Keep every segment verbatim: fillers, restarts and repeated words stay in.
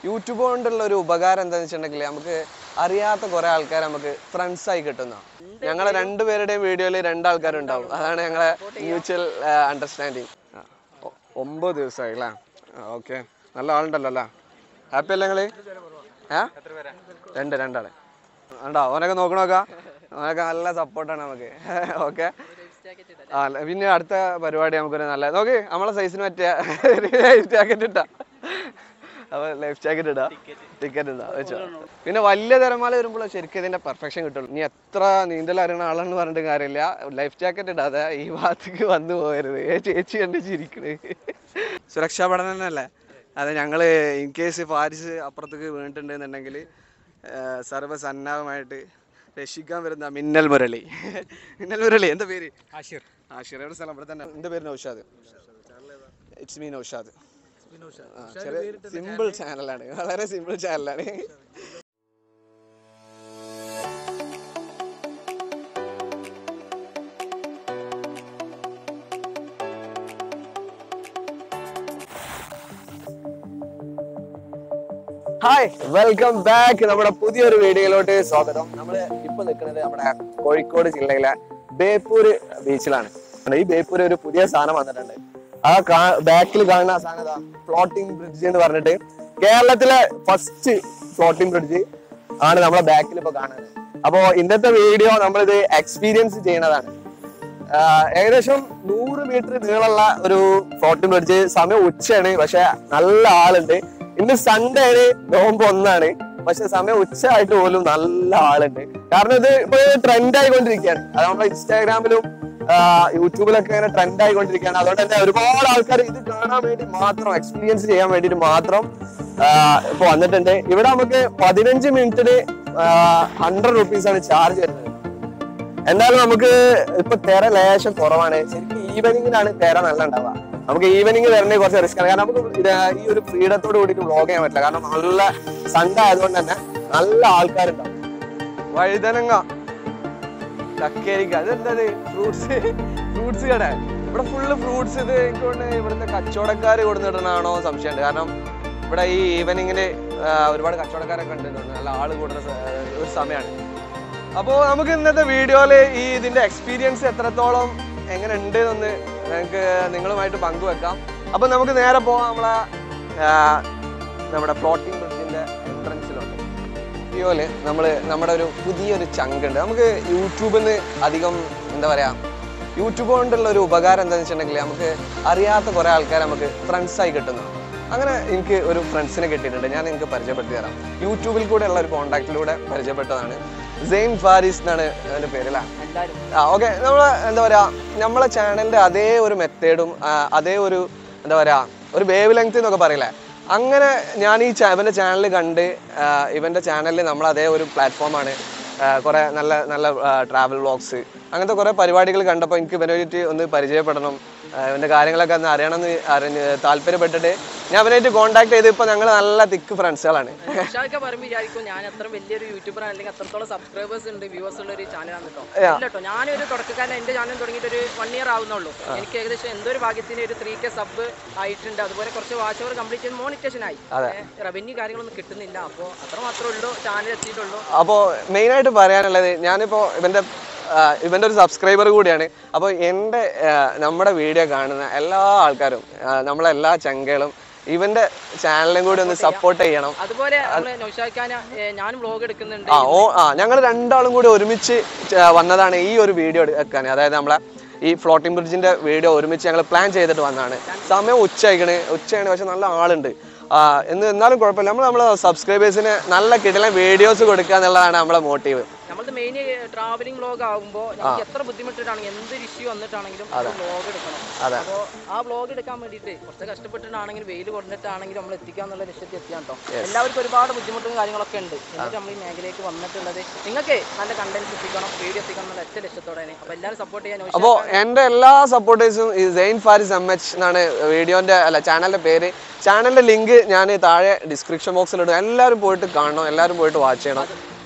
YouTube കൊണ്ടുള്ള ഒരു ഉപകാരം എന്താണെന്ന് വെച്ചിട്ടുണ്ടെങ്കിൽ നമുക്ക് അറിയാത്ത കുറേ ആൾക്കാർ നമുക്ക് ഫ്രണ്ട്സ് ആയി കിട്ടുന്ന ഞങ്ങളെ രണ്ടുപേരുടെയും വീഡിയോയിൽ രണ്ടാൾക്കാരുണ്ടാവും. അതാണ് ഞങ്ങളെ മ്യൂച്വൽ അണ്ടർസ്റ്റാൻഡിങ്. ഒമ്പത് ദിവസമായി അല്ലേ? ഓക്കെ, നല്ല ആളുണ്ടല്ലോ അല്ലേ? ഹാപ്പി അല്ലേ നിങ്ങൾ? ഏ രണ്ട് രണ്ടാള് ഉണ്ടോ? ഓനൊക്കെ നോക്കണോക്കാ, ഓനൊക്കെ നല്ല സപ്പോർട്ടാണ് നമുക്ക്. ഓക്കെ, ആ പിന്നെ അടുത്ത പരിപാടി നമുക്കൊരു നല്ല നോക്കി നമ്മളെ സൈസിന് പറ്റിയ ലൈഫ് ജാക്കറ്റ് ഇട്ടാ. അപ്പൊ ലൈഫ് ജാക്കറ്റ് ഇടാ, ടിക്കറ്റ് ഇടാ വെച്ചോ. പിന്നെ വലിയ തിരമാല വരുമ്പോൾ ശരിക്കും ഇതിന്റെ പെർഫെക്ഷൻ കിട്ടുള്ളൂ. ഇനി എത്ര നീന്തൽ അറിയുന്ന ആളെന്ന് പറഞ്ഞിട്ട് കാര്യമില്ല, ലൈഫ് ജാക്കറ്റ് ഇടാതെ ഈ ഭാഗത്തേക്ക് വന്നു പോകരുത്. ഏ ചേച്ചി കണ്ട് ചിരിക്കണേ. സുരക്ഷാ പഠനം തന്നെയല്ലേ അതെ. ഞങ്ങള് ഇൻ കേസ് ഫാരിസ് അപ്പുറത്തേക്ക് വീണിട്ടുണ്ടെന്നുണ്ടെങ്കിൽ സർവ്വസന്നാഹമായിട്ട് രക്ഷിക്കാൻ വരുന്ന മിന്നൽ മുരളി. മിന്നൽ മുരളി എന്താ പേര്? ആഷിർ. ആഷിർ എവിടെ സ്ഥലം? ഇവിടെ തന്നെ. എൻ്റെ പേര് Naushad. It's me Naushad. Simple ചാനലാണ്, വളരെ സിമ്പിൾ ചാനലാണ്. Hi, welcome back. നമ്മുടെ പുതിയൊരു വീഡിയോയിലോട്ട് സ്വാഗതം. നമ്മൾ ഇപ്പൊ നിൽക്കുന്നത് നമ്മുടെ കോഴിക്കോട് ജില്ലയിലെ ബേപ്പൂർ ബീച്ചിലാണ്. ഈ ബേപ്പൂർ ഒരു പുതിയ സാധനം വന്നിട്ടുണ്ട്. ആ ബാക്കിൽ കാണുന്ന സാധനം ഫ്ലോട്ടിംഗ് ബ്രിഡ്ജ് എന്ന് പറഞ്ഞിട്ട് കേരളത്തിലെ ഫസ്റ്റ് ഫ്ലോട്ടിംഗ് ബ്രിഡ്ജ് ആണ് നമ്മളെ ബാക്കിൽ ഇപ്പൊ കാണുന്നത്. അപ്പോ ഇന്നത്തെ വീഡിയോ നമ്മളിത് എക്സ്പീരിയൻസ് ചെയ്യുന്നതാണ്. ഏകദേശം നൂറ് മീറ്റർ നീളമുള്ള ഒരു ഫ്ലോട്ടിംഗ് ബ്രിഡ്ജ്. സമയം ഉച്ചയാണ്, പക്ഷെ നല്ല ആളുണ്ട്. ഇന്ന് സൺഡേ ആണ്, നോമ്പ് ഒന്നാണ്, പക്ഷെ സമയം ഉച്ച ആയിട്ട് പോലും നല്ല ആളുണ്ട്. കാരണം ഇത് ഇപ്പൊ ട്രെൻഡ് ആയിക്കൊണ്ടിരിക്കുകയാണ്. അത് നമ്മുടെ ഇൻസ്റ്റാഗ്രാമിലും യൂട്യൂബിലൊക്കെ ഇങ്ങനെ ട്രെൻഡ് ആയിക്കൊണ്ടിരിക്കുകയാണ്. അതുകൊണ്ട് തന്നെ ഒരുപാട് ആൾക്കാർ ഇത് കാണാൻ വേണ്ടി മാത്രം, എക്സ്പീരിയൻസ് ചെയ്യാൻ വേണ്ടിയിട്ട് മാത്രം ഇപ്പൊ വന്നിട്ടുണ്ട്. ഇവിടെ നമുക്ക് പതിനഞ്ച് മിനിറ്റിന് ഹൺഡ്രഡ് റുപ്പീസ് ആണ് ചാർജ് വരുന്നത്. എന്തായാലും നമുക്ക് ഇപ്പൊ തിര ലേശം കുറവാണ്. ശരിക്കും ഈവനിങ്ങിനാണ് തിര നല്ല ഉണ്ടാവുക. നമുക്ക് ഈവനിങ് വരേണ്ട കുറച്ച് റിസ്ക് ആണ്. കാരണം നമുക്ക് ഈ ഒരു ഫ്രീഡത്തോട് കൂടിയിട്ട് വ്ലോഗ് ചെയ്യാൻ പറ്റില്ല. കാരണം നല്ല സൺഡേ ആയതുകൊണ്ട് തന്നെ നല്ല ആൾക്കാരുണ്ടാവും. വഴുതനങ്ങ, കക്കേരിക്ക, അതെന്താ ഫ്രൂട്ട്സ് ഫ്രൂട്ട്സ് കട. ഇവിടെ ഫുള്ള് ഫ്രൂട്ട്സ്. ഇത് എനിക്ക് തോന്നുന്നു ഇവിടുത്തെ കച്ചവടക്കാർ കൊടുത്തിടണാണോ സംശയമുണ്ട്. കാരണം ഇവിടെ ഈ ഈവനിങ്ങിന് ഒരുപാട് കച്ചവടക്കാരൊക്കെ ഉണ്ട്. നല്ല ആള് കൂടുന്ന ഒരു സമയമാണ്. അപ്പോൾ നമുക്ക് ഇന്നത്തെ വീഡിയോയിൽ ഈ ഇതിന്റെ എക്സ്പീരിയൻസ് എത്രത്തോളം എങ്ങനെ ഉണ്ട് എന്നൊന്ന് ഞങ്ങൾക്ക് നിങ്ങളുമായിട്ട് പങ്കുവെക്കാം. അപ്പൊ നമുക്ക് നേരെ പോവാം നമ്മളെ നമ്മുടെ ഫ്ലോട്ടിംഗ് ബ്രിഡ്ജിന്റെ എൻട്രൻസിലുണ്ട്. വീഡിയോയില് നമ്മള് നമ്മുടെ ഒരു പുതിയൊരു ചങ്ക് ഉണ്ട്. നമുക്ക് യൂട്യൂബിൽ നിന്ന് അധികം എന്താ പറയാ, യൂട്യൂബ് കൊണ്ടുള്ള ഒരു ഉപകാരം എന്താണെന്ന് വെച്ചിട്ടുണ്ടെങ്കിൽ നമുക്ക് അറിയാത്ത കുറെ ആൾക്കാർ നമുക്ക് ഫ്രണ്ട്സ് ആയി കിട്ടുന്നു. അങ്ങനെ എനിക്ക് ഒരു ഫ്രണ്ട്സിനെ കിട്ടിയിട്ടുണ്ട്. ഞാൻ നിങ്ങൾക്ക് പരിചയപ്പെടുത്തി തരാം. യൂട്യൂബിൽ കൂടെ ഉള്ള ഒരു കോണ്ടാക്റ്റിലൂടെ പരിചയപ്പെട്ടതാണ്. സെയിൻ ഫാരിസ് എന്നാണ് അതിന്റെ പേര് അല്ലേ? ആ ഓക്കെ. നമ്മള് എന്താ പറയാ, നമ്മളെ ചാനലിന്റെ അതേ ഒരു മെത്തേഡും അതേ ഒരു എന്താ പറയാ ഒരു വേവ് ലെങ്ത് എന്നൊക്കെ പറയില്ലേ, അങ്ങനെ ഞാൻ ഈ ഇവന്റെ ചാനൽ കണ്ട് ഇവന്റെ ചാനലിൽ നമ്മൾ അതേ ഒരു പ്ലാറ്റ്ഫോമാണ്. കുറെ നല്ല നല്ല ട്രാവൽ വ്ളോഗ്സ് അങ്ങനത്തെ കുറെ പരിപാടികൾ കണ്ടപ്പോൾ എനിക്ക് ഇവനായിട്ട് ഒന്ന് പരിചയപ്പെടണം, ഇവന്റെ കാര്യങ്ങളൊക്കെ ഒന്ന് അറിയണമെന്ന് അറിഞ്ഞ് താല്പര്യപ്പെട്ടിട്ട് ഞാൻ അവനായിട്ട് കോൺടാക്ട് ചെയ്ത് ഇപ്പൊ ഞങ്ങൾ നല്ല തിക്ക് ഫ്രണ്ട്സുകളാണ്. ഞാൻ അത്ര വലിയൊരു യൂട്യൂബർ അല്ലെങ്കിൽ അത്രത്തോളം സബ്സ്ക്രൈബേഴ്സ് ഉണ്ട്, വ്യൂവേഴ്സ് ഉള്ള ഒരു ചാനലാണ് കേട്ടോ. ഞാനൊരു തുടക്കക്കാരൻ, എന്റെ ചാനൽ തുടങ്ങിയിട്ട് ഒരു വൺ ഇയർ ആവുന്നുള്ളൂ. എനിക്ക് ഏകദേശം എന്തോ ഒരു ഭാഗ്യത്തിന് ഒരു ത്രീ കെ സബ് ആയിട്ടുണ്ട്. അതുപോലെ കുറച്ച് വാച്ച് ഓവർ കംപ്ലീറ്റ് ചെയ്ത് മോണിറ്റേഷൻ ആയി. റവന്യൂ കാര്യങ്ങളൊന്നും കിട്ടുന്നില്ല. അപ്പോൾ അത്ര മാത്രമേ ഉള്ളൂ ചാനൽ എത്തിയിട്ടുള്ളൂ. അപ്പോൾ മെയിൻ ആയിട്ട് പറയാനുള്ളത്, ഞാനിപ്പോ ഇവന്റെ ഇവന്റെ ഒരു സബ്സ്ക്രൈബർ കൂടിയാണ്. അപ്പോൾ എൻ്റെ നമ്മുടെ വീഡിയോ കാണുന്ന എല്ലാ ആൾക്കാരും, നമ്മളെല്ലാ ചങ്കകളും ഇവന്റെ ചാനലും കൂടി ഒന്ന് സപ്പോർട്ട് ചെയ്യണം. അതുപോലെ ഞാനും വ്ലോഗ് എടുക്കുന്നുണ്ട്. ആ ഓ ആ ഞങ്ങൾ രണ്ടാളും കൂടി ഒരുമിച്ച് വന്നതാണ് ഈ ഒരു വീഡിയോ എടുക്കാൻ. അതായത് നമ്മളെ ഈ ഫ്ലോട്ടിംഗ് ബ്രിഡ്ജിന്റെ വീഡിയോ ഒരുമിച്ച് ഞങ്ങൾ പ്ലാൻ ചെയ്തിട്ട് വന്നതാണ്. സമയം ഉച്ചയായിക്കണ് ഉച്ചയാണ്, പക്ഷെ നല്ല ആളുണ്ട്. എന്ന് എന്നാലും കുഴപ്പമില്ല. നമ്മൾ നമ്മളെ സബ്സ്ക്രൈബേഴ്സിന് നല്ല കിടിലൻ വീഡിയോസ് കൊടുക്കുക എന്നുള്ളതാണ് നമ്മളെ മോട്ടീവ്. നമ്മളത് മെയിൻ ട്രാവലിംഗ് വ്ലോഗ് ആകുമ്പോൾ നമുക്ക് എത്ര ബുദ്ധിമുട്ടിട്ടാണെങ്കിൽ എന്ത് ഇഷ്യൂ വന്നിട്ടാണെങ്കിലും വ്ലോഗ് എടുക്കണം. അപ്പോൾ ആ വ്ലോഗ് എടുക്കാൻ വേണ്ടിയിട്ട് കുറച്ച് കഷ്ടപ്പെട്ടിട്ടാണെങ്കിലും വെയിൽ കുറഞ്ഞിട്ടാണെങ്കിലും നമ്മൾ എത്തിക്കുക എന്നുള്ള ലക്ഷ്യത്തിൽ എത്തിയാണ് കേട്ടോ. എല്ലാവർക്കും ഒരുപാട് ബുദ്ധിമുട്ടും കാര്യങ്ങളൊക്കെ ഉണ്ട്. എന്നിട്ട് നമ്മൾ ഈ മേഖലയിലേക്ക് വന്നിട്ടുള്ളത് നിങ്ങൾക്ക് നല്ല കണ്ടന്റ് എത്തിക്കണം, വീഡിയോ എത്തിക്കണം എന്നുള്ള ഒറ്റ ലക്ഷ്യത്തോടെയാണ്. അപ്പോൾ എല്ലാവരും സപ്പോർട്ട് ചെയ്യാൻ. അപ്പോൾ എൻ്റെ എല്ലാ സപ്പോർട്ടേഴ്സും ഈ സെയിൻ ഫാരിസ് എം എച്ച് എന്നാണ് വീഡിയോന്റെ അല്ല ചാനലിന്റെ പേര്. ചാനലിന്റെ ലിങ്ക് ഞാൻ താഴെ ഡിസ്ക്രിപ്ഷൻ ബോക്സിലിടും. എല്ലാവരും പോയിട്ട് കാണണം, എല്ലാവരും പോയിട്ട് വാച്ച് ചെയ്യണം.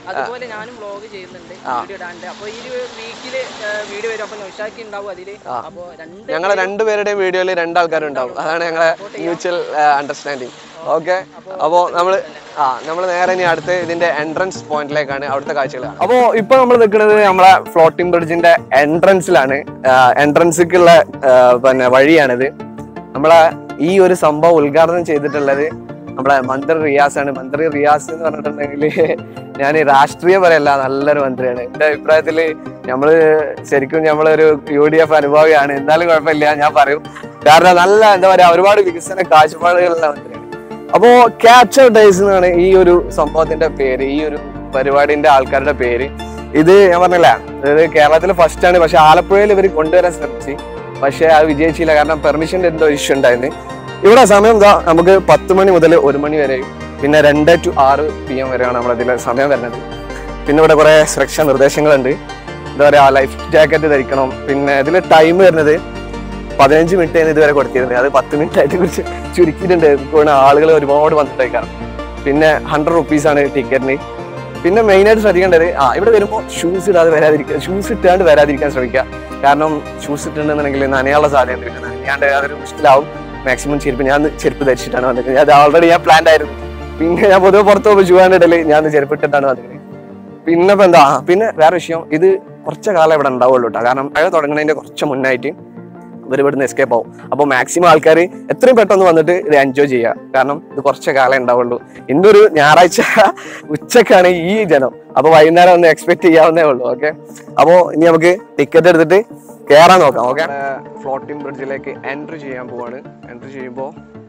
അതുപോലെ ഞാനും വ്ലോഗ് ചെയ്യുന്നുണ്ട്, വീഡിയോ ഇടാണ്ട്. അപ്പൊ ഈ വീക്കില് വീഡിയോ വരും. അപ്പൊ നൗഷാക്ക് ഉണ്ടാവും അതില്. അപ്പൊ രണ്ട് ഞങ്ങളെ രണ്ടുപേരുടെയും വീഡിയോയിൽ രണ്ടാൾക്കാരുണ്ടാവും. അതാണ് ഞങ്ങളെ മ്യൂച്വൽ അണ്ടർസ്റ്റാൻഡിങ്. ഓക്കെ, അപ്പോ നമ്മള് ആ നമ്മള് നേരെ ഇനി അടുത്ത് ഇതിന്റെ എൻട്രൻസ് പോയിന്റിലേക്കാണ്, അവിടുത്തെ കാഴ്ചകളാണ്. അപ്പോ ഇപ്പൊ നമ്മൾ നിൽക്കുന്നത് നമ്മളെ ഫ്ലോട്ടിംഗ് ബ്രിഡ്ജിന്റെ എൻട്രൻസിലാണ്. എൻട്രൻസിക്കുള്ള പിന്നെ വഴിയാണിത്. നമ്മളെ ഈ ഒരു സംഭവം ഉദ്ഘാടനം ചെയ്തിട്ടുള്ളത് നമ്മളെ മന്ത്രി റിയാസ് ആണ്. മന്ത്രി റിയാസ് എന്ന് പറഞ്ഞിട്ടുണ്ടെങ്കിൽ ഞാൻ രാഷ്ട്രീയം പറയല്ല, നല്ലൊരു മന്ത്രിയാണ്. എന്റെ അഭിപ്രായത്തില് നമ്മള് ശരിക്കും നമ്മളൊരു യു ഡി എഫ് അനുഭാവിയാണ്. എന്നാലും കുഴപ്പമില്ല, ഞാൻ പറയും. കാരണം നല്ല എന്താ പറയാ, ഒരുപാട് വികസന കാഴ്ചപ്പാടുകളുള്ള മന്ത്രിയാണ്. അപ്പോ ക്യാപ്ചർ ഡേയ്സ് എന്നാണ് ഈ ഒരു സംഭവത്തിന്റെ പേര്, ഈ ഒരു പരിപാടിന്റെ ആൾക്കാരുടെ പേര്. ഇത് ഞാൻ പറഞ്ഞില്ല, അതായത് കേരളത്തിൽ ഫസ്റ്റ് ആണ്. പക്ഷെ ആലപ്പുഴയിൽ ഇവർ കൊണ്ടുവരാൻ ശ്രമിച്ചു, പക്ഷെ അത് വിജയിച്ചില്ല. കാരണം പെർമിഷന്റെ എന്തോ ഇഷ്യൂ ഉണ്ടായിരുന്നു. ഇവിടെ സമയം എന്താ, നമുക്ക് പത്ത് മണി മുതൽ ഒരു മണി വരെയും പിന്നെ രണ്ട് ടു ആറ് പി എം വരെയാണ് നമ്മളതിൽ സമയം വരുന്നത്. പിന്നെ ഇവിടെ കുറെ സുരക്ഷാ നിർദ്ദേശങ്ങളുണ്ട്. എന്താ പറയാ, ലൈഫ് ജാക്കറ്റ് ധരിക്കണം. പിന്നെ ഇതിൽ ടൈം വരുന്നത് പതിനഞ്ച് മിനിറ്റ് ആയിരുന്നു ഇതുവരെ കൊടുത്തിരുന്നത്, അത് പത്ത് മിനിറ്റ് ആയിട്ട് കുറിച്ച് ചുരുക്കിയിട്ടുണ്ട്. ആളുകൾ ഒരുപാട് വന്നിട്ടേക്കാണ്. പിന്നെ ഹൺഡ്രഡ് റുപ്പീസ് ആണ് ടിക്കറ്റിന്. പിന്നെ മെയിനായിട്ട് ശ്രദ്ധിക്കേണ്ടത്, ആ ഇവിടെ വരുമ്പോൾ ഷൂസ് ഇടാതെ വരാതിരിക്കുക, ഷൂസ് ഇട്ടാണ്ട് വരാതിരിക്കാൻ ശ്രമിക്കുക. കാരണം ഷൂസ് ഇട്ടിട്ടുണ്ടെന്നുണ്ടെങ്കിൽ നനയാനുള്ള സാധ്യത ഉണ്ട്. നനയാണ്ട് അതൊരു മുഷ്കിലാവും. മാക്സിമം ചെരുപ്പ്, ഞാൻ ചെരുപ്പ് ധരിച്ചിട്ടാണ് വന്നിരിക്കുന്നത്. അത് ഓൾറെഡി ഞാൻ പ്ലാൻ ആയിരുന്നു. പിന്നെ ഞാൻ പൊതുവെ പുറത്ത് പോകുമ്പോൾ ഷൂ ആണ് ഇടല്, ഞാൻ ചെരുപ്പ് ഇട്ടിട്ടാണ് വന്നിരിക്കുന്നത്. പിന്നെ ഇപ്പൊ എന്താ, പിന്നെ വേറെ വിഷയം, ഇത് കുറച്ച് കാലം ഇവിടെ ഉണ്ടാവുള്ളൂ കേട്ടോ. കാരണം അത് തുടങ്ങുന്നതിന്റെ കുറച്ച് മുന്നായിട്ട് ഇവർ ഇവിടുന്ന് എസ്കേപ്പ് ആവും. അപ്പോൾ മാക്സിമം ആൾക്കാർ എത്രയും പെട്ടെന്ന് വന്നിട്ട് ഇത് എൻജോയ് ചെയ്യുക. കാരണം ഇത് കുറച്ച് കാലം ഉണ്ടാവുള്ളൂ. ഇന്നൊരു ഞായറാഴ്ച ഉച്ചക്കാണ് ഈ ജനം. അപ്പൊ വൈകുന്നേരം ഒന്ന് എക്സ്പെക്ട് ചെയ്യാവുന്നേ ഉള്ളൂ. ഓക്കെ, അപ്പോൾ ഇനി നമുക്ക് ടിക്കറ്റ് എടുത്തിട്ട് കയറാൻ നോക്കാം. ഓക്കെ, ഫ്ലോട്ടിംഗ് ബ്രിഡ്ജിലേക്ക് എൻട്രി ചെയ്യാൻ പോവാണ്. എൻട്രി ചെയ്യുമ്പോൾ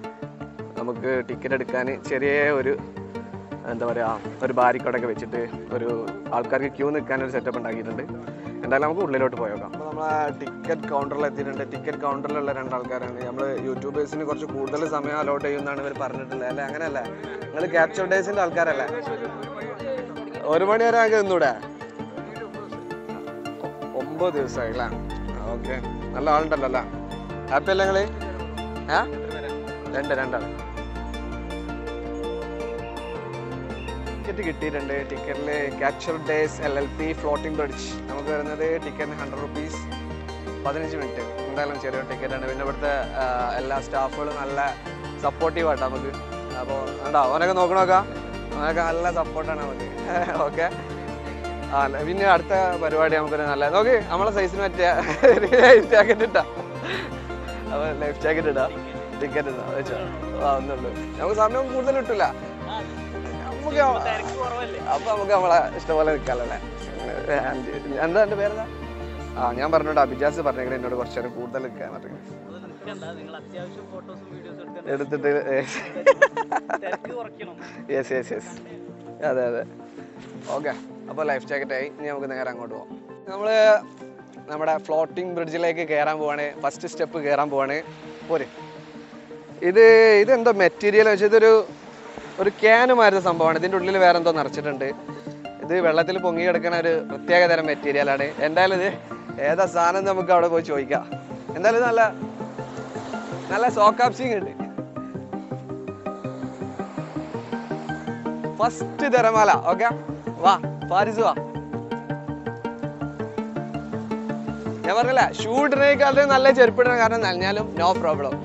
നമുക്ക് ടിക്കറ്റ് എടുക്കാൻ ചെറിയ ഒരു എന്താ പറയാ, ഒരു ബാരിക്കോടൊക്കെ വെച്ചിട്ട് ഒരു ആൾക്കാർക്ക് ക്യൂ നിൽക്കാൻ ഒരു സെറ്റപ്പ് ഉണ്ടാക്കിയിട്ടുണ്ട്. എന്തായാലും നമുക്ക് ഉള്ളിലോട്ട് പോയേക്കാം. അപ്പോൾ നമ്മൾ ടിക്കറ്റ് കൗണ്ടറിൽ എത്തിയിട്ടുണ്ട്. ടിക്കറ്റ് കൗണ്ടറിലുള്ള രണ്ടാൾക്കാരാണ്. നമ്മൾ യൂട്യൂബേഴ്സിന് കുറച്ച് കൂടുതൽ സമയം അലോട്ട് ചെയ്യുമെന്നാണ് ഇവർ പറഞ്ഞിട്ടുള്ളത്. അല്ലേ, അങ്ങനെയല്ല? നിങ്ങൾ ക്യാപ്ചർ ഡേയ്സിന്റെ ആൾക്കാരല്ലേ? ഒരു മണി വരെ ആകെ നിന്നൂടെ? ഒമ്പത് ദിവസമായി അല്ലേ? ഓക്കെ, നല്ല ആളുണ്ടല്ലോ അല്ലേ? ഹാപ്പി അല്ലേ നിങ്ങള്? ഏ രണ്ട് രണ്ടാണ് ടിക്കറ്റ് കിട്ടിയിട്ടുണ്ട്. ടിക്കറ്റിൽ capture days L L P floating bridge നമുക്ക് വരുന്നത് ടിക്കറ്റിന് ഹൺഡ്രഡ് റുപ്പീസ്, പതിനഞ്ച് മിനിറ്റ്. എന്തായാലും ചെറിയൊരു ടിക്കറ്റാണ്. പിന്നെ ഇവിടുത്തെ എല്ലാ സ്റ്റാഫുകളും നല്ല സപ്പോർട്ടീവ് ആട്ടോ നമുക്ക്. അപ്പോൾ വേണ്ട അവനൊക്കെ നോക്കണോക്കാം, അവനൊക്കെ നല്ല സപ്പോർട്ടാണ് നമുക്ക്. ഓക്കെ, ആ പിന്നെ അടുത്ത പരിപാടി നമുക്കൊരു നല്ല നോക്ക്, നമ്മളെ സൈസിന് പറ്റിയ ലൈഫ് ജാക്കറ്റ് ഇട്ടാ. അപ്പോൾ ലൈഫ് ജാക്കറ്റ് ഇടാ, ടിക്കറ്റ് ഇടാ വെച്ചോ. ആ ഒന്നുള്ളൂ, നമുക്ക് സമയം കൂടുതൽ കിട്ടില്ല. അപ്പൊ നമുക്ക് നമ്മളെ ഇഷ്ടംപോലെ നിൽക്കാമല്ലേ? എന്താ എന്റെ പേരെന്താ? ആ ഞാൻ പറഞ്ഞോണ്ട് അഭിജാസ് പറഞ്ഞെങ്കിൽ എന്നോട് കുറച്ചു നേരം കൂടുതൽ നിൽക്കാൻ പറഞ്ഞു. എടുത്തിട്ട് യെസ് യെസ് യെസ് അതെ അതെ. ഓക്കെ, അപ്പോൾ ലൈഫ് ജാക്കറ്റ് ആയി. ഇനി നമുക്ക് നേരെ അങ്ങോട്ട് പോകാം. നമ്മള് നമ്മുടെ ഫ്ലോട്ടിംഗ് ബ്രിഡ്ജിലേക്ക് കയറാൻ പോവാണ്. ഫസ്റ്റ് സ്റ്റെപ്പ് കയറാൻ പോവാണ്. പോരെ, ഇത് ഇതെന്തോ മെറ്റീരിയൽ വെച്ചാൽ ഇതൊരു ഒരു ക്യാനുമായിരുന്ന സംഭവമാണ്. ഇതിൻ്റെ ഉള്ളിൽ വേറെ എന്തോ നിറച്ചിട്ടുണ്ട്. ഇത് വെള്ളത്തിൽ പൊങ്ങി കിടക്കുന്ന ഒരു പ്രത്യേക തരം മെറ്റീരിയലാണ്. എന്തായാലും ഇത് ഏതാ സാധനം നമുക്ക് അവിടെ പോയി ചോദിക്കാം. എന്തായാലും ഇത് നല്ല നല്ല സോക്കാപ്സിങ് ഉണ്ട്. ഫസ്റ്റ് തിരമാല. ഓക്കെ, വാ ഫാരിസ് വാ. ഞാൻ പറഞ്ഞില്ല, ഷൂ ഇടുന്നേക്കാളും നല്ല ചെരുപ്പിടണം. കാരണം നനഞ്ഞാലും നോ പ്രോബ്ലം.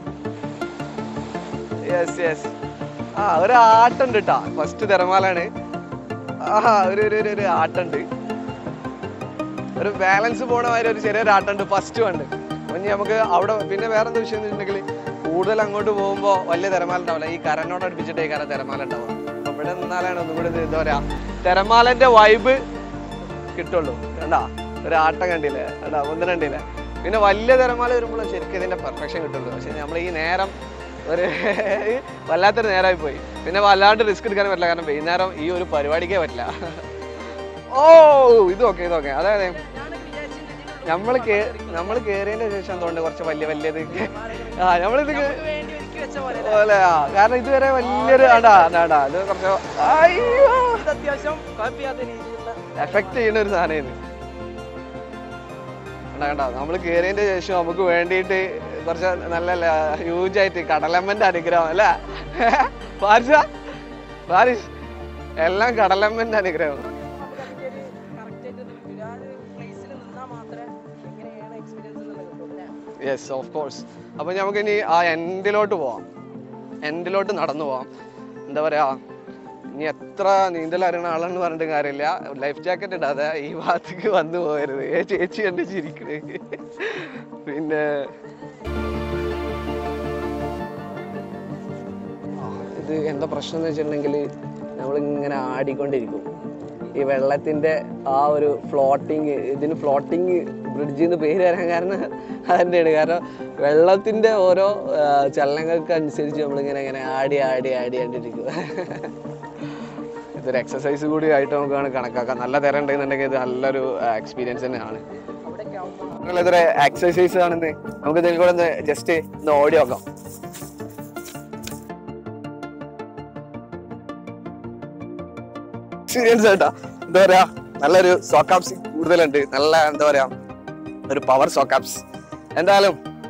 Yes yes. ആ ഒരു ആട്ടുണ്ട് കേട്ടാ, ഫസ്റ്റ് തിരമാലാണ്. ആ ഒരു ഒരു ആട്ടുണ്ട്, ഒരു ബാലൻസ് പോണ മാതിരി ഒരു ചെറിയൊരു ആട്ടുണ്ട് ഫസ്റ്റ് കണ്ട്. അപ്പം ഇനി നമുക്ക് അവിടെ പിന്നെ വേറെ എന്താ വിഷയം എന്ന് വെച്ചിട്ടുണ്ടെങ്കിൽ കൂടുതൽ അങ്ങോട്ട് പോകുമ്പോൾ വലിയ തിരമാല ഉണ്ടാവില്ല. ഈ കരനോട് അടുപ്പിച്ചിട്ട് ഈ കര തിരമാല ഉണ്ടാവും. അപ്പം ഇവിടെ നിന്നാലാണ് ഒന്നും കൂടി എന്താ പറയാ തിരമാലന്റെ വൈബ് കിട്ടുള്ളൂ. കണ്ടാ ഒരു ആട്ടം കണ്ടില്ലേ? കണ്ടാ ഒന്നും കണ്ടില്ലേ? പിന്നെ വലിയ തിരമാല വരുമ്പോഴും ശരിക്കും ഇതിന്റെ പെർഫെക്ഷൻ കിട്ടുള്ളൂ. പക്ഷെ നമ്മൾ ഈ നേരം ഒരു വല്ലാത്തൊരു നേരമായി പോയി. പിന്നെ വല്ലാണ്ട് റിസ്ക് എടുക്കാനും പറ്റില്ല. കാരണം വൈകുന്നേരം ഈ ഒരു പരിപാടിക്കേ പറ്റില്ല. ഓ ഇതൊക്കെ ഇതൊക്കെ അതായത് നമ്മൾ നമ്മൾ കയറിയതിന്റെ ശേഷം എന്തുകൊണ്ട് കുറച്ച് വലിയ വലിയത് ആ നമ്മളിത് പോലെ ആ കാരണം ഇതുവരെ വലിയൊരു ആണ്ടാ ആണ്ടാ ഇത് കുറച്ച് അത്യാവശ്യം എഫക്ട് ചെയ്യുന്ന ഒരു സാധനം കണ്ട. നമ്മൾ കയറിയതിന്റെ ശേഷം നമുക്ക് വേണ്ടിയിട്ട് കുറച്ച് നല്ല ഹ്യൂജ് ആയിട്ട് കടലമ്മന്റെ അനുഗ്രഹം അല്ലേ പാരിസ്? പാരിസ് എല്ലാം കടലമ്മന്റെ അനുഗ്രഹം. Yes of course. അപ്പോൾ നമുക്കിനി ആ എൻഡിലോട്ട് പോവാം, എൻഡിലോട്ട് നടന്നു പോവാം. എന്താ പറയുക, ഇനി എത്ര നീന്തൽ അറിയുന്ന ആളെന്ന് പറഞ്ഞിട്ട് കാര്യമില്ല, ലൈഫ് ജാക്കറ്റ് ഇടാതെ ഈ ഭാഗത്തേക്ക് വന്നു പോകരുത്. ഏ ചേച്ചി കണ്ട് ചിരിക്കണേ. പിന്നെ ഇത് എന്താ പ്രശ്നം എന്ന് വെച്ചിട്ടുണ്ടെങ്കിൽ നമ്മളിങ്ങനെ ആടിക്കൊണ്ടിരിക്കും. ഈ വെള്ളത്തിൻ്റെ ആ ഒരു ഫ്ലോട്ടിങ്, ഇതിന് ഫ്ലോട്ടിങ് ബ്രിഡ്ജ് എന്ന് പേര് വരാൻ കാരണം അതുതന്നെയാണ്. കാരണം വെള്ളത്തിൻ്റെ ഓരോ ചലനങ്ങൾക്ക് അനുസരിച്ച് നമ്മളിങ്ങനെ ഇങ്ങനെ ആടി ആടി ആടി ആണ്ടിരിക്കും. ഇതൊരു എക്സസൈസ് കൂടി ആയിട്ട് നമുക്കാണ് കണക്കാക്കാം. നല്ല തരം ഉണ്ടെന്നുണ്ടെങ്കിൽ ഇത് നല്ലൊരു എക്സ്പീരിയൻസ് തന്നെയാണ്. ഇതൊരു എക്സസൈസ് ആണെന്ന് നമുക്ക് ഇതിൽ കൂടെ ഒന്ന് ജസ്റ്റ് ഒന്ന് ഓടി നോക്കാം. എക്സ്പീരിയൻസ് ആയിട്ടാ. എന്താ പറയാ, നല്ലൊരു സോക്കാപ്സ് കൂടുതലുണ്ട്, നല്ല എന്താ പറയാ ഒരു പവർ സോക്കാപ്സ്. എന്തായാലും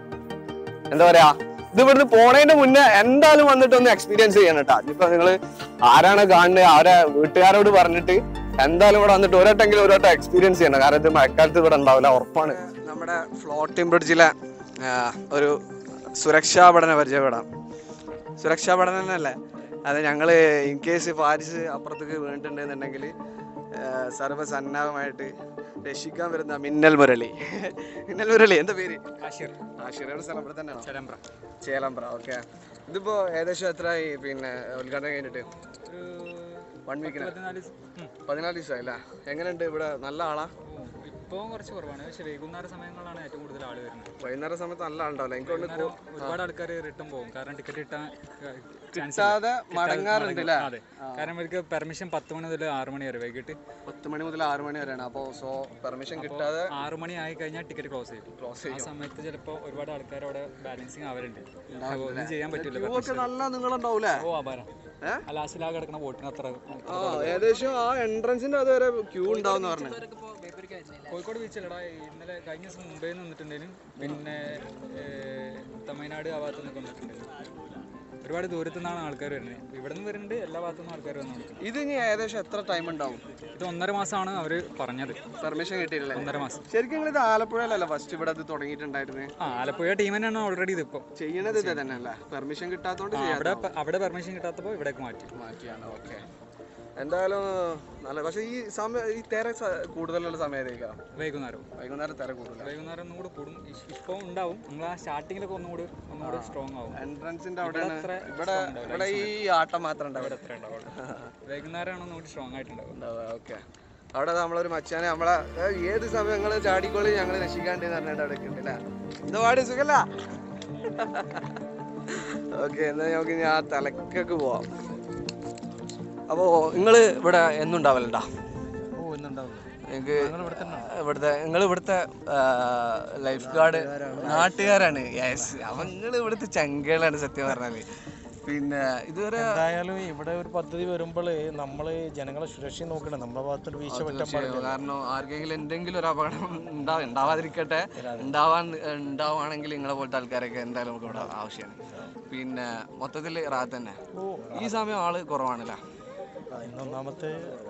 എന്താ പറയാ, ഇത് ഇവിടുന്ന് പോണതിന്റെ മുന്നേ എന്തായാലും വന്നിട്ട് ഒന്ന് എക്സ്പീരിയൻസ് ചെയ്യണം കേട്ടോ. ഇപ്പൊ നിങ്ങള് ആരാണ് കാണുന്നത്, ആരെ വീട്ടുകാരോട് പറഞ്ഞിട്ട് എന്തായാലും ഇവിടെ വന്നിട്ട് ഒരട്ടെങ്കിലും ഒരൊട്ടം എക്സ്പീരിയൻസ് ചെയ്യണം. കാരണം ഇത് മഴക്കാലത്ത് ഇവിടെ ഉണ്ടാവില്ല, ഉറപ്പാണ്. നമ്മുടെ ഫ്ലോട്ടിംഗ് ബ്രിഡ്ജിലെ ഒരു സുരക്ഷാ പഠന പരിചയപ്പെടാം. സുരക്ഷാ പഠനം തന്നെയല്ലേ അത്. ഞങ്ങൾ ഇൻ കേസ് പാരിസ് അപ്പുറത്തേക്ക് വീണിട്ടുണ്ടെന്നുണ്ടെങ്കിൽ സർവ്വസന്നാഹമായിട്ട് രക്ഷിക്കാൻ വരുന്ന മിന്നൽ മുരളി. മിന്നൽ മുരളി എന്താ പേര്? ആഷിർ. ആഷിർ എവിടെ സ്ഥലം? ഇവിടെ തന്നെയാണോ? ചേലമ്പ്ര. ചേലമ്പ്ര, ഓക്കെ. ഇതിപ്പോ ഏകദേശം എത്രയായി പിന്നെ ഉദ്ഘാടനം കഴിഞ്ഞിട്ട്? ഒരു വൺ വീക്കിന് പതിനാല് ദിവസമായി അല്ലേ? എങ്ങനെയുണ്ട് ഇവിടെ? നല്ല ആളാ? ഇപ്പോൾ കുറച്ച് കുറവാണ്, പക്ഷേ വൈകുന്നേര സമയങ്ങളാണ് ഏറ്റവും കൂടുതൽ ആൾ വരുന്നത്. വൈകുന്നേര സമയത്ത് നല്ല ആളുണ്ടാവില്ല. എനിക്ക് ഒരുപാട് ആൾക്കാർ റിട്ടേൺ പോകും, കാരണം ടിക്കറ്റ് കിട്ടാൻ കിട്ടാതെ മടങ്ങാറുണ്ട്. അതെ, കാരണം ഇവർക്ക് പെർമിഷൻ പത്ത് മണി മുതൽ ആറ് മണി വരെ, വൈകിട്ട് പത്ത് മണി മുതൽ ആറ് മണി വരെയാണ്. അപ്പോൾ സോ പെർമിഷൻ കിട്ടാതെ ആറ് മണി ആയി കഴിഞ്ഞാൽ ടിക്കറ്റ് ക്ലോസ് ചെയ്യും. ക്ലോസ് ചെയ്യും. ആ സമയത്ത് ചിലപ്പോൾ ഒരുപാട് ആൾക്കാർ അവിടെ ബാലൻസിങ് അവരുണ്ട്, ഒന്നും ചെയ്യാൻ പറ്റില്ല. നല്ല നിങ്ങളുണ്ടാവൂലേ? ഓ അപാരം. ലാസ്റ്റിലാ കിടക്കുന്ന ബോട്ടിന് അത്ര ഏകദേശം ആ എൻട്രൻസിന്റെ അത് വരെ ക്യൂ ഉണ്ടാവും പറഞ്ഞു. കോഴിക്കോട് ബീച്ചിലടാ ഇന്നലെ കഴിഞ്ഞ ദിവസം മുംബൈയിൽ നിന്ന് വന്നിട്ടുണ്ടെങ്കിലും പിന്നെ തമിഴ്നാട് ആ ഭാഗത്തു നിന്നൊക്കെ വന്നിട്ടുണ്ടായിരുന്നു. ഒരുപാട് ദൂരത്തു നിന്നാണ് ആൾക്കാർ വരുന്നത്. ഇവിടെ നിന്ന് വരുന്നുണ്ട്, എല്ലാ ഭാഗത്തു നിന്നും ആൾക്കാർ വന്നു. ഇത് ഇനി ഏകദേശം എത്ര ടൈം ഉണ്ടാവും? ഇത് ഒന്നര മാസമാണ് അവർ പറഞ്ഞത്. പെർമിഷൻ കിട്ടിയിട്ടില്ല. ഒന്നര മാസം. ശരിക്കും ഇത് ആലപ്പുഴയിലല്ല ഫസ്റ്റ് ഇവിടെ ഇത് തുടങ്ങിയിട്ടുണ്ടായിരുന്നത്? ആ, ആലപ്പുഴ ടീം തന്നെയാണ് ഓൾറെഡി ഇത് ഇപ്പോൾ ചെയ്യണത്. ഇത് തന്നെയല്ല, പെർമിഷൻ കിട്ടാത്തതുകൊണ്ട് അവിടെ അവിടെ പെർമിഷൻ കിട്ടാത്തപ്പോൾ ഇവിടേക്ക് മാറ്റി മാറ്റിയാണ്. ഓക്കെ. എന്തായാലും നല്ല. പക്ഷേ ഈ സമയം ഈ തിര കൂടുതലുള്ള സമയത്തേക്കാ വൈകുന്നേരം വൈകുന്നേരം തിര കൂടുതൽ. വൈകുന്നേരം ഒന്നും കൂടെ കൂടും. ഇപ്പോൾ ഉണ്ടാവും, നമ്മൾ ആ സ്റ്റാർട്ടിങ്ങിലൊക്കെ ഒന്നുകൂടി ഒന്നുകൂടെ സ്ട്രോങ് ആവും. എൻട്രൻസിന്റെ അവിടെ ഇവിടെ ഇവിടെ ഈ ആട്ടം മാത്രം ഉണ്ടാവും. ഇവിടെ എത്ര ഉണ്ടാവും? വൈകുന്നേരമാണ് ഒന്നുകൂടി സ്ട്രോങ് ആയിട്ടുണ്ടാവും. ഓക്കെ. അവിടെ നമ്മളൊരു മച്ചാനെ നമ്മളെ ഏത് സമയങ്ങൾ ചാടിക്കോളി ഞങ്ങൾ രക്ഷിക്കാണ്ട് പറഞ്ഞിട്ട് അവിടെ ഉണ്ടല്ലേ. എന്താ പാട്, സുഖല്ല? ഓക്കെ, എന്നാ നമുക്ക് ഞാൻ തലക്കൊക്കെ പോവാം. അപ്പോ നിങ്ങള് ഇവിടെ എന്നും ഉണ്ടാവലുണ്ടാ? എനിക്ക് ഇവിടുത്തെ നിങ്ങൾ ഇവിടുത്തെ ലൈഫ് ഗാർഡ് നാട്ടുകാരാണ്. യെസ്, അപ്പൊ നിങ്ങൾ ഇവിടുത്തെ ചങ്കളാണ് സത്യം പറഞ്ഞാല്. പിന്നെ ഇതുവരെ എന്തായാലും ഇവിടെ ഒരു പദ്ധതി വരുമ്പോൾ നമ്മള് ജനങ്ങളെ സുരക്ഷ നോക്കണം. നമ്മുടെ ഭാഗത്തൊരു വീഴ്ച പറ്റാൻ പാടില്ല. കാരണം ആർക്കെങ്കിലും എന്തെങ്കിലും ഒരു അപകടം ഉണ്ടാവും, ഉണ്ടാവാതിരിക്കട്ടെ. ഉണ്ടാവാൻ ഉണ്ടാവുകയാണെങ്കിൽ നിങ്ങളെ പോലത്തെ ആൾക്കാരൊക്കെ എന്തായാലും നമുക്ക് ഇവിടെ ആവശ്യമാണ്. പിന്നെ മൊത്തത്തിൽ റാത്ത് തന്നെ. ഈ സമയം ആള് കുറവാണല്ലേ? ഒന്നാമത്തെ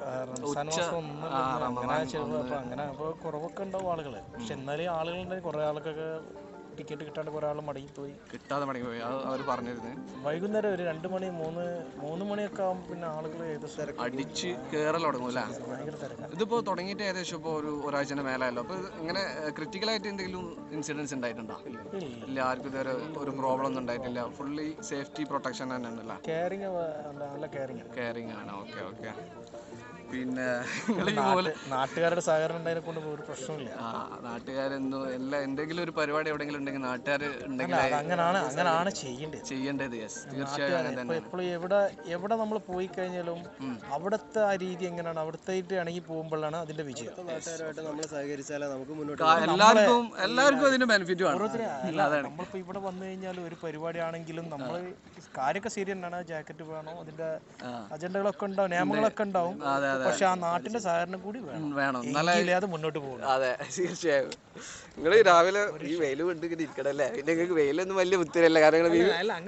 അങ്ങനെ അപ്പൊ കുറവൊക്കെ ഉണ്ടാവും ആളുകള്. പക്ഷെ എന്നാലും ആളുകളുണ്ടെങ്കിൽ കുറെ ആൾക്കൊക്കെ ടിക്കറ്റ് കിട്ടാണ്ട് കുറെ ആൾ മടങ്ങിപ്പോയി. കിട്ടാതെ മടങ്ങിപ്പോയി അവർ പറഞ്ഞിരുന്നു. വൈകുന്നേരം ഒരു രണ്ട് മണി മൂന്ന് മൂന്ന് മണിയൊക്കെ ആകുമ്പോൾ പിന്നെ ആളുകൾ ഏകദേശം അടിച്ച് കയറൽ തുടങ്ങും അല്ലേ? ഇതിപ്പോ തുടങ്ങിയിട്ട് ഏകദേശം ഇപ്പോൾ ഒരു ഒരാഴ്ചന്റെ മേലായല്ലോ. അപ്പൊ ഇങ്ങനെ ക്രിട്ടിക്കലായിട്ട് എന്തെങ്കിലും ഇൻസിഡൻസ് ഉണ്ടായിട്ടുണ്ടോ? ഇല്ല, ആർക്കും ഇതുവരെ ഒരു പ്രോബ്ലം ഒന്നും ഉണ്ടായിട്ടില്ല. ഫുള്ളി സേഫ്റ്റി പ്രൊട്ടക്ഷൻ തന്നെ ഉണ്ടല്ലോ. കെയറിങ് നല്ല കെയറിങ് കെയറിങ് ആണ്. Okay okay. പിന്നെ നാട്ടുകാരുടെ സഹകരണം ഉണ്ടായതിനെ കൊണ്ട് ഒരു പ്രശ്നമില്ല. ആ, നാട്ടുകാരെന്തോ എല്ലാ എന്തെങ്കിലും ഒരു പരിപാടി എവിടെയെങ്കിലും ഉണ്ടെങ്കിൽ നാട്ടുകാർ ഉണ്ടെങ്കിൽ അങ്ങനെയാണ് അങ്ങനെയാണ് ചെയ്യേണ്ടത് ചെയ്യേണ്ടത് യെസ്, തീർച്ചയായും. എപ്പോഴും എവിടെ എവിടെ നമ്മൾ പോയി കഴിഞ്ഞാലും അവിടുത്തെ ആ രീതി എങ്ങനെയാണ്, അവിടുത്തെ ഇണങ്ങി പോകുമ്പോഴാണ് അതിന്റെ വിജയം. നമ്മൾ സഹകരിച്ചാലേ നമുക്ക് മുന്നോട്ട് എല്ലാവർക്കും എല്ലാവർക്കും അതിന്റെ ബെനിഫിറ്റ് ആണ്. നമ്മളിപ്പോ ഇവിടെ വന്നു കഴിഞ്ഞാൽ ഒരു പരിപാടി ആണെങ്കിലും നമ്മൾ കാര്യമൊക്കെ ശരി തന്നെയാണ്. ജാക്കറ്റ് വേണോ, അതിന്റെ അജണ്ടകളൊക്കെ ഉണ്ടാവും, നിയമങ്ങളൊക്കെ ഉണ്ടാവും. പക്ഷെ ആ നാട്ടിന്റെ സഹകരണം കൂടി വേണം, അത് മുന്നോട്ട് പോകും. അതെ, തീർച്ചയായും. നിങ്ങൾ രാവിലെ ഈ വെയിൽ കൊണ്ട് ഇങ്ങനെ ഇരിക്കണല്ലേ? പിന്നെ നിങ്ങൾക്ക് വെയിലൊന്നും വലിയ പുത്തിരിയല്ല. കാരണം അല്ല,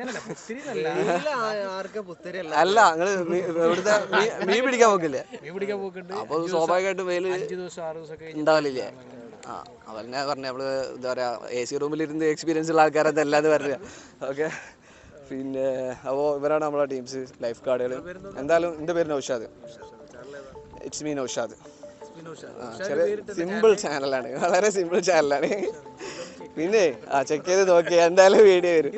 നിങ്ങള് ഇവിടുത്തെ മീൻ പിടിക്കാൻ പോക്കില്ലേ? മീൻ പിടിക്കാൻ പോക്കുണ്ട്. അപ്പൊ സ്വാഭാവികമായിട്ടും വെയിൽ ഉണ്ടാവില്ലേ? ആ അവനെ പറഞ്ഞ നമ്മൾ എന്താ പറയുക എ സി റൂമിലിരുന്ന് എക്സ്പീരിയൻസ് ഉള്ള ആൾക്കാരത് അല്ലാതെ പറയുക. ഓക്കെ, പിന്നെ അപ്പോൾ ഇവരാണ് നമ്മളെ ടീംസ് ലൈഫ് ഗാർഡുകൾ. എന്തായാലും എൻ്റെ പേര് നൗഷാദ്. It's me Naushad. ചെറിയ സിമ്പിൾ ചാനലാണ്, വളരെ സിമ്പിൾ ചാനലാണ്. പിന്നെ ആ ചെക്ക് ചെയ്ത് നോക്കി എന്തായാലും വീഡിയോ വരും.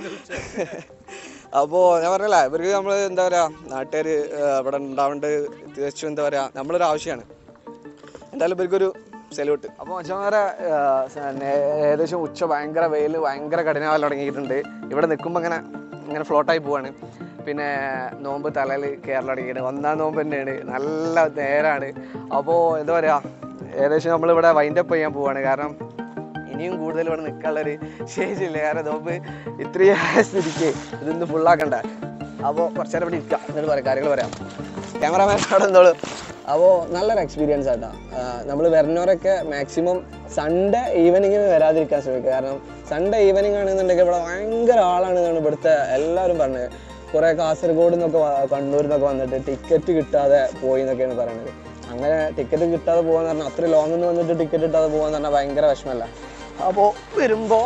അപ്പോൾ ഞാൻ പറഞ്ഞല്ല, ഇവർക്ക് നമ്മൾ എന്താ പറയുക നാട്ടുകാർ ഇവിടെ ഉണ്ടാവേണ്ടത് തികച്ചും എന്താ പറയുക നമ്മളൊരു ആവശ്യമാണ്. എന്തായാലും ഇവർക്കൊരു സെല്യൂട്ട്. അപ്പോൾ മച്ചന്മാരെ ഏകദേശം ഉച്ച ഭയങ്കര വെയിൽ, ഭയങ്കര കഠിനകാലം തുടങ്ങിയിട്ടുണ്ട്. ഇവിടെ നിൽക്കുമ്പോൾ ഇങ്ങനെ ഇങ്ങനെ ഫ്ലോട്ടായി പോവാണ്. പിന്നെ നോമ്പ് തലയിൽ കയറൽ തുടങ്ങിയിട്ട് ഒന്നാം നോമ്പ് തന്നെയാണ്, നല്ല നേരാണ്. അപ്പോൾ എന്താ പറയുക ഏകദേശം നമ്മളിവിടെ വൈൻഡപ്പ് ചെയ്യാൻ പോവാണ്. കാരണം ഇനിയും കൂടുതൽ ഇവിടെ നിൽക്കാനുള്ളൊരു ശേഷിയില്ല. കാരണം നോമ്പ് ഇത്രയും സ്ഥിതിക്ക് ഇതൊന്ന് ഫുള്ളാക്കണ്ട. അപ്പോൾ കുറച്ച് നേരം ഇവിടെ ഇരിക്കാം, എന്നിട്ട് പറയാം കാര്യങ്ങൾ പറയാം. ക്യാമറാമാൻ അവിടെ എന്തോളും. അപ്പോൾ നല്ലൊരു എക്സ്പീരിയൻസ് ആയിട്ടാണ്. നമ്മൾ വരുന്നവരൊക്കെ മാക്സിമം സൺഡേ ഈവനിങ്ങിന് വരാതിരിക്കാൻ ശ്രമിക്കുക. കാരണം സൺഡേ ഈവനിങ് ആണെന്നുണ്ടെങ്കിൽ ഇവിടെ ഭയങ്കര ആളാണെന്നാണ് ഇവിടുത്തെ എല്ലാവരും പറഞ്ഞത്. കുറേ കാസർഗോഡ് നിന്നൊക്കെ കണ്ണൂരിൽ നിന്നൊക്കെ വന്നിട്ട് ടിക്കറ്റ് കിട്ടാതെ പോയി എന്നൊക്കെയാണ് പറയുന്നത്. അങ്ങനെ ടിക്കറ്റ് കിട്ടാതെ പോകാന്ന് പറഞ്ഞാൽ അത്ര ലോങ്ങിൽ നിന്ന് വന്നിട്ട് ടിക്കറ്റ് കിട്ടാതെ പോകാന്ന് പറഞ്ഞാൽ ഭയങ്കര വിഷമമല്ല. അപ്പോൾ വരുമ്പോൾ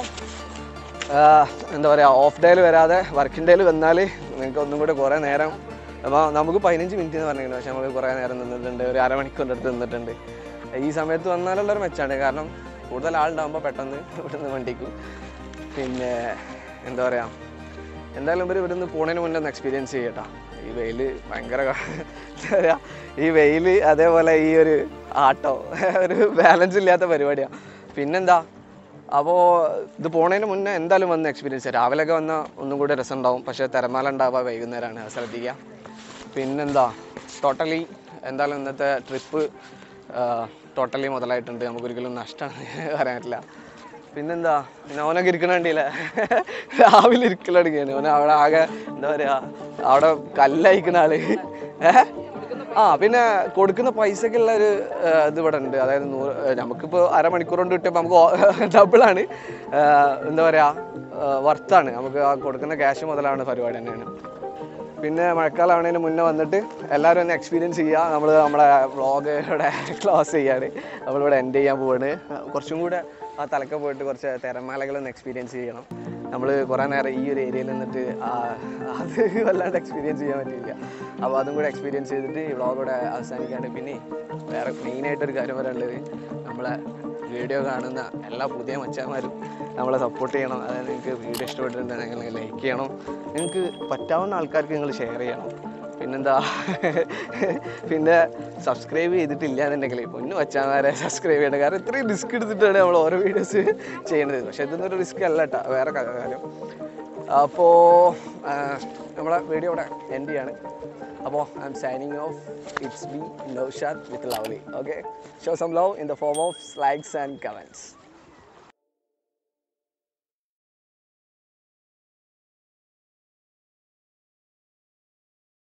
എന്താ പറയുക ഓഫ് ഡേയിൽ വരാതെ വർക്കിംഗ് ഡേയിൽ വന്നാൽ നിങ്ങൾക്ക് ഒന്നും കൂടി കുറേ നേരം. അപ്പോൾ നമുക്ക് പതിനഞ്ച് മിനിറ്റ് എന്ന് പറഞ്ഞിരുന്നു, പക്ഷെ നമ്മൾ കുറേ നേരം നിന്നിട്ടുണ്ട്, ഒരു അരമണിക്കൂറിൻ്റെ അടുത്ത് നിന്നിട്ടുണ്ട്. ഈ സമയത്ത് വന്നാലുള്ളൊരു മെച്ചമാണ്. കാരണം കൂടുതൽ ആളുണ്ടാകുമ്പോൾ പെട്ടെന്ന് ഇവിടുന്ന് വണ്ടിക്കും. പിന്നെ എന്താ പറയുക എന്തായാലും ഇവർ ഇവിടുന്ന് പോണതിന് മുന്നേ ഒന്ന് എക്സ്പീരിയൻസ് ചെയ്യട്ടോ. ഈ വെയിൽ ഭയങ്കര എന്താ പറയുക ഈ വെയിൽ അതേപോലെ ഈ ഒരു ആട്ടോ ഒരു ബാലൻസ് ഇല്ലാത്ത പരിപാടിയാണ്. പിന്നെന്താ അപ്പോൾ ഇത് പോണതിന് മുന്നേ എന്തായാലും വന്ന് എക്സ്പീരിയൻസ് ചെയ്യാം. രാവിലെയൊക്കെ വന്നാൽ ഒന്നും കൂടി രസം ഉണ്ടാവും, പക്ഷേ തിരമാല ഉണ്ടാവുക വൈകുന്നേരമാണ്, അത് ശ്രദ്ധിക്കുക. പിന്നെന്താ ടോട്ടലി എന്തായാലും ഇന്നത്തെ ട്രിപ്പ് ടോട്ടലി മുതലായിട്ടുണ്ട്. നമുക്കൊരിക്കലും നഷ്ടമാണ് പറയാൻ പറ്റില്ല. പിന്നെന്താ പിന്നെ ഓനൊക്കെ ഇരിക്കണ വണ്ടിയില്ലേ രാവിലെ ഇരിക്കൽ തുടങ്ങിയാണ്. ഓന അവിടെ ആകെ എന്താ പറയുക അവിടെ കല്ലയക്കുന്ന ആള്. ഏഹ് ആ പിന്നെ കൊടുക്കുന്ന പൈസക്കുള്ള ഒരു ഇത് ഇവിടെ ഉണ്ട്. അതായത് നൂറ് നമുക്കിപ്പോൾ അരമണിക്കൂർ കൊണ്ട് കിട്ടിയപ്പോൾ നമുക്ക് ഡബിളാണ്. എന്താ പറയുക വർത്താണ്. നമുക്ക് ആ കൊടുക്കുന്ന ക്യാഷ് മുതലാണ് പരിപാടി തന്നെയാണ്. പിന്നെ മഴക്കാലമാണതിന് മുന്നേ വന്നിട്ട് എല്ലാവരും ഒന്ന് എക്സ്പീരിയൻസ് ചെയ്യുക. നമ്മൾ നമ്മളെ വ്ളോഗ് ഇവിടെ ക്ലോസ് ചെയ്യാണ്, നമ്മളിവിടെ എൻഡ് ചെയ്യാൻ പോവാണ്. കുറച്ചും കൂടെ ആ തലക്ക പോയിട്ട് കുറച്ച് തിരമാലകളൊന്ന് എക്സ്പീരിയൻസ് ചെയ്യണം. നമ്മൾ കുറേ നേരം ഈ ഒരു ഏരിയയിൽ നിന്നിട്ട് അത് വല്ലാണ്ട് എക്സ്പീരിയൻസ് ചെയ്യാൻ പറ്റില്ല. അപ്പോൾ അതും കൂടെ എക്സ്പീരിയൻസ് ചെയ്തിട്ട് ഈ വ്ളോഗ് ഇവിടെ അവസാനിക്കാണ്ട്. പിന്നെ വേറെ മെയിനായിട്ടൊരു കാര്യം പറയാനുള്ളത്, നമ്മളെ വീഡിയോ കാണുന്ന എല്ലാ പുതിയ മച്ചാന്മാരും നമ്മളെ സപ്പോർട്ട് ചെയ്യണം. അതായത് നിങ്ങൾക്ക് വീഡിയോ ഇഷ്ടപ്പെട്ടിട്ടുണ്ടെങ്കിൽ നിങ്ങൾ ലൈക്ക് ചെയ്യണം, നിങ്ങൾക്ക് പറ്റാവുന്ന ആൾക്കാർക്ക് നിങ്ങൾ ഷെയർ ചെയ്യണം. പിന്നെന്താ പിന്നെ സബ്സ്ക്രൈബ് ചെയ്തിട്ടില്ല എന്നുണ്ടെങ്കിൽ പൊന്നു മച്ചാന്മാരെ സബ്സ്ക്രൈബ് ചെയ്യണം. കാരണം ഇത്രയും റിസ്ക് എടുത്തിട്ടാണ് നമ്മൾ ഓരോ വീഡിയോസ് ചെയ്യണത്. പക്ഷേ ഇതൊന്നൊരു റിസ്ക് അല്ല കേട്ടോ, വേറെ കാര്യം. അപ്പോൾ നമ്മളെ വീഡിയോ ഇവിടെ എൻഡ് ചെയ്യാണ്. അപ്പോൾ I'm signing off. It's B Naushad with lovely. Okay, show some love in the form of likes and comments.